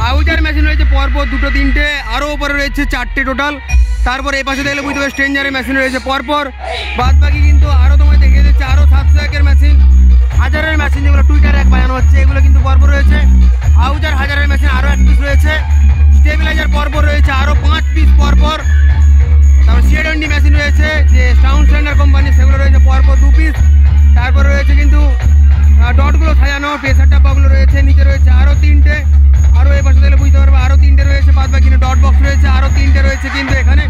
আউজার machine রয়েছে পরপর দুটো তিনটে, আরও ওপরে রয়েছে চারটে টোটাল। তারপর এই পাশে দেখলে বুঝতে পারবে স্ট্রেঞ্জারের মেশিন রয়েছে পরপর। বাদ বাকি কিন্তু আরও তোমায় দেখিয়ে দিচ্ছে আরও 701-এর মেশিন, 1000-এর মেশিন যেগুলো টুইটার এক বানানো হচ্ছে এগুলো কিন্তু পরপর রয়েছে। আউজার 1000-এর মেশিন আরও 1 পিস রয়েছে। স্টেবিলাইজার পরপর রয়েছে আরও 5 পিস পরপর। তারপর সিএডন্ডি মেশিন রয়েছে যে সাউন্ড স্ট্যান্ডার্ড কোম্পানি, সেগুলো রয়েছে পরপর 2 পিস। তারপর রয়েছে কিন্তু ডটগুলো সাজানো, প্রেসার ডাব্বাগুলো রয়েছে, নিচে রয়েছে আরও 3টে। আরও এই পাশে দেখলে বুঝতে পারবে আরও 3টে রয়েছে। বাদ বাকি কিন্তু ডট বক্স রয়েছে আরও 3টে রয়েছে কিন্তু এখানে।